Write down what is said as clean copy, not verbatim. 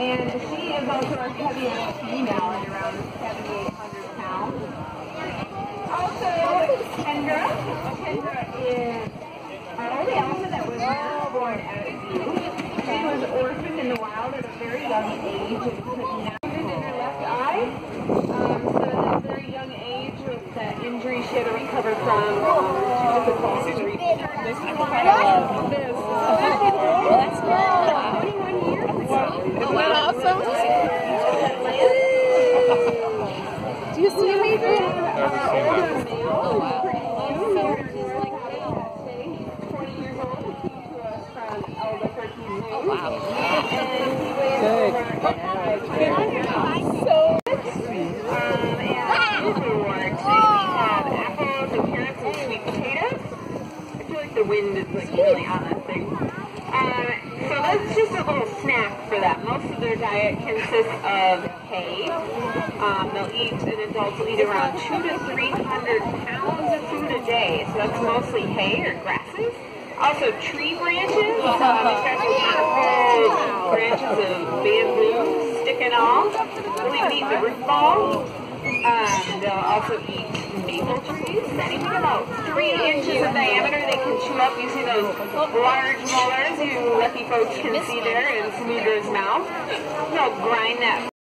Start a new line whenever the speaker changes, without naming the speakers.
And she is also our heaviest female at around 7,800 pounds. Also, Kendra. Kendra is our only alpha that was not born at a zoo. She was orphaned in the wild at a very young age and could not in her left eye. So at a very young age with that injury she had to recover from, she was a call to reach. This is what I love. This. That's good. 21 years ago.
Isn't that awesome? Do you see anything?
Oh, wow. 20 years old. He came to us from Albuquerque.
Oh, wow.
And he weighs over 5 So, and food awards. We have apples and carrots and sweet potatoes. I feel like the wind is like really on this thing. So that's just a little snack for them. Most of their diet consists of hay. They'll eat, an adult will eat around 200 to 300 pounds of food a day. So that's mostly hay or grasses. Also tree branches. These guys will eat whole branches of bamboo, stick and all. They'll even eat the root ball. They'll also eat maple trees. Anything about 3 inches in diameter they can chew up. You see those large molars you lucky folks can see there in Smudra's mouth. They'll grind that